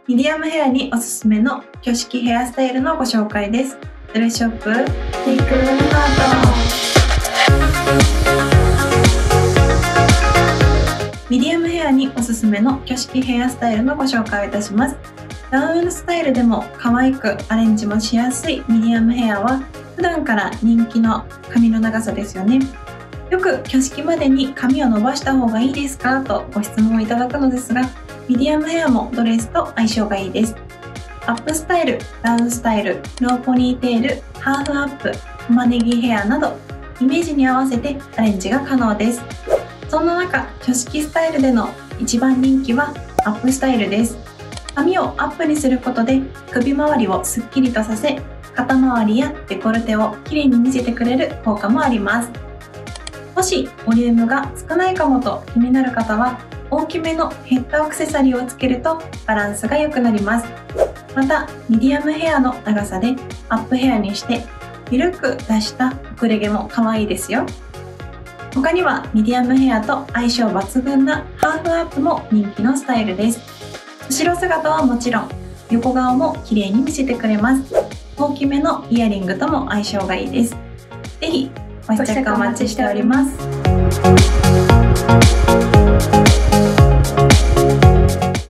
ミディアムヘアにおすすめの挙式ヘアスタイルのご紹介です。ドレスショップテイクハート。ミディアムヘアにおすすめの挙式ヘアスタイルのご紹介をいたします。ダウンスタイルでも可愛くアレンジもしやすいミディアムヘアは普段から人気の髪の長さですよね。よく挙式までに髪を伸ばした方がいいですかとご質問をいただくのですが、ミディアムヘアもドレスと相性がいいです。アップスタイル、ダウンスタイル、ローポニーテール、ハーフアップ、玉ねぎヘアなどイメージに合わせてアレンジが可能です。そんな中、挙式スタイルでの一番人気はアップスタイルです。髪をアップにすることで首周りをすっきりとさせ、肩周りやデコルテをきれいに見せてくれる効果もあります。もしボリュームが少ないかもと気になる方は、大きめのヘッドアクセサリーをつけるとバランスが良くなります。また、ミディアムヘアの長さでアップヘアにして緩く出した遅れ毛も可愛いですよ。他にはミディアムヘアと相性抜群なハーフアップも人気のスタイルです。後ろ姿はもちろん、横顔も綺麗に見せてくれます。大きめのイヤリングとも相性がいいです。ぜひご試着お待ちしております。